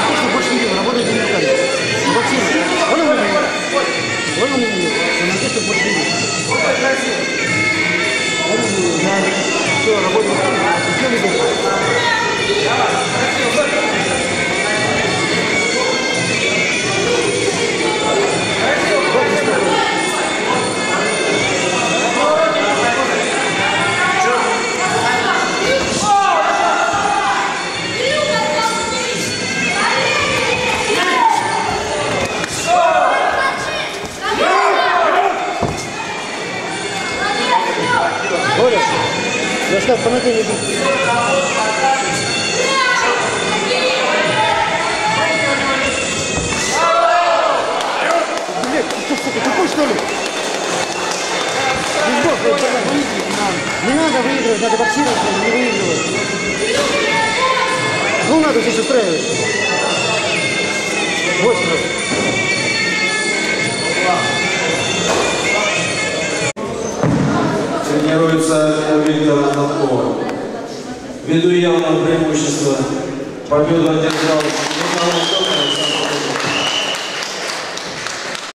что больше не делаю, работаю не руками. Боксирую. Вон он меня. Вон он меня. На то, что больше не делаю. Вон он меня. Все, работаю руками. Все не делаю. Я сказал, по ноге не бить. Блядь, ты что, сука, тупой, что ли? Не надо выигрывать, надо боксировать, не выигрывать. Ну, надо здесь устраивать. Вот что. Тренируется Виктор Антонков. Ввиду явного преимущества победу одержал Николай Антонов.